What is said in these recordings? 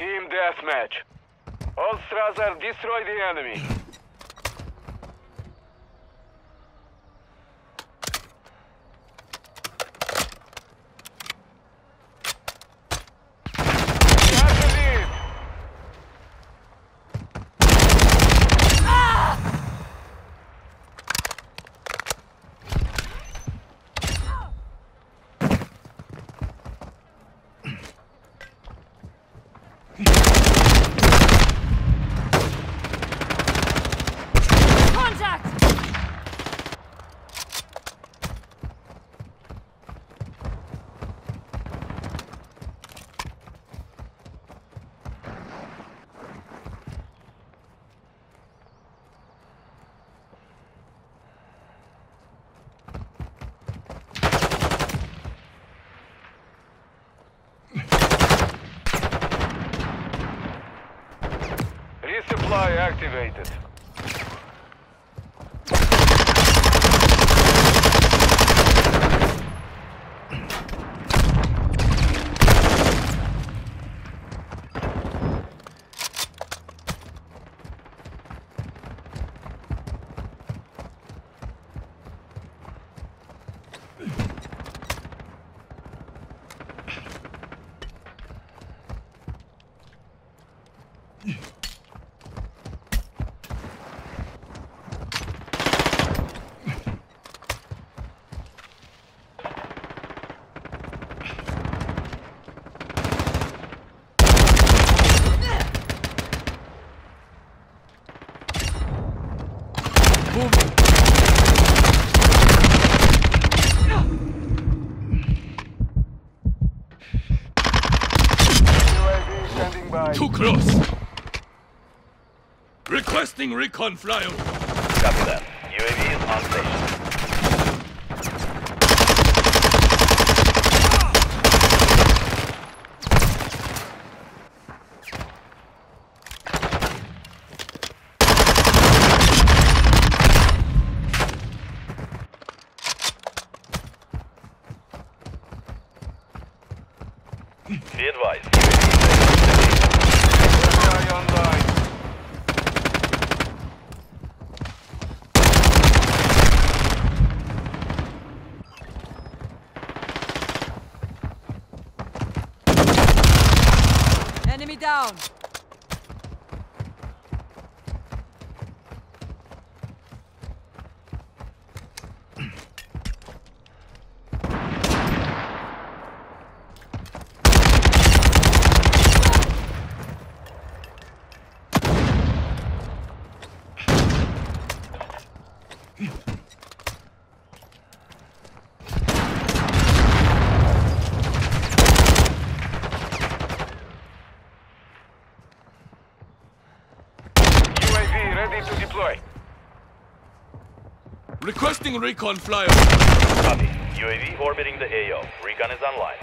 Team deathmatch. All Strasser, destroy the enemy. Resupply activated. Too close! Requesting recon flyover. Copy that. UAV is on station. Be advised. UAV online. Enemy down. Ready to deploy. Requesting recon flyover. Copy. UAV orbiting the AO. Recon is online.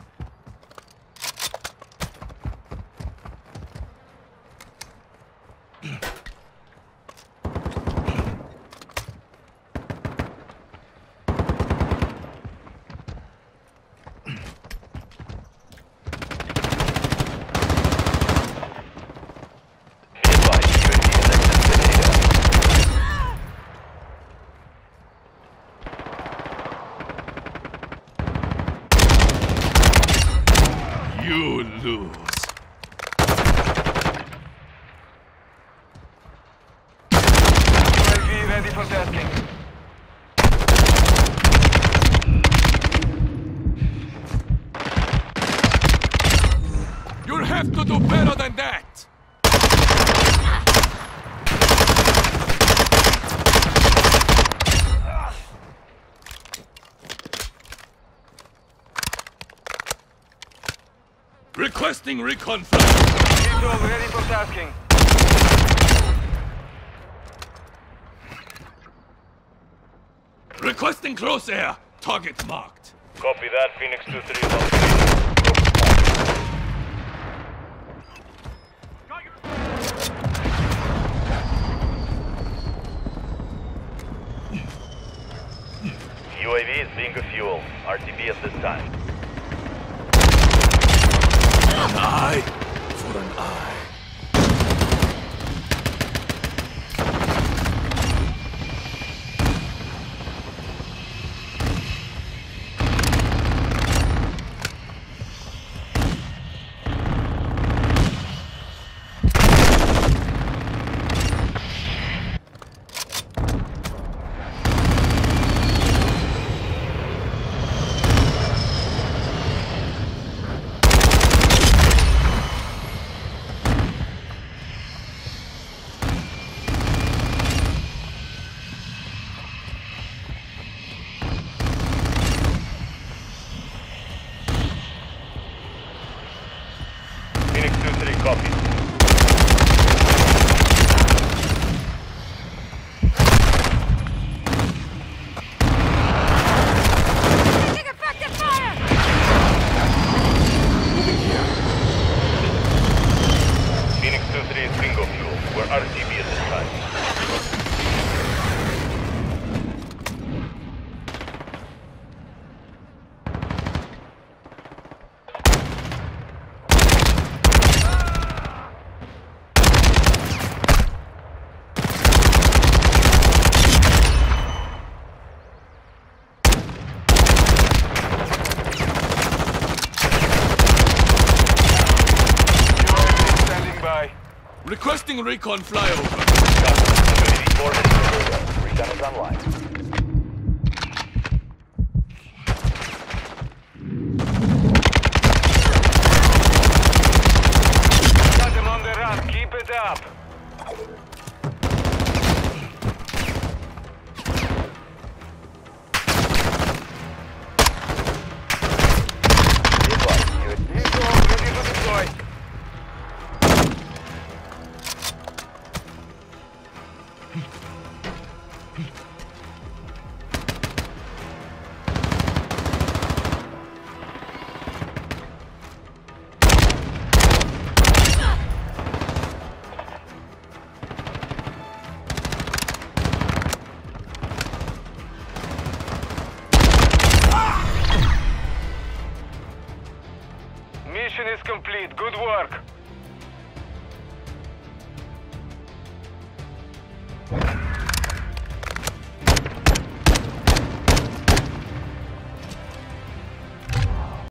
You lose. UAV ready for tasking. You'll have to do better than that. Requesting recon flyover. People ready for tasking. Requesting close air. Target marked. Copy that. Phoenix 2-3 is on station. UAV is being refueled. RTB at this time. Aye. for an eye. Phoenix 2-3, copy. Taking effective fire! Phoenix 2-3 is bingo fuel. We're RTB at this time. Standing by. Requesting recon flyover. Unity 4 minutes. Recon is online. Got them on the run. Keep it up. Vehicle ready to deploy. Mission is complete. Good work.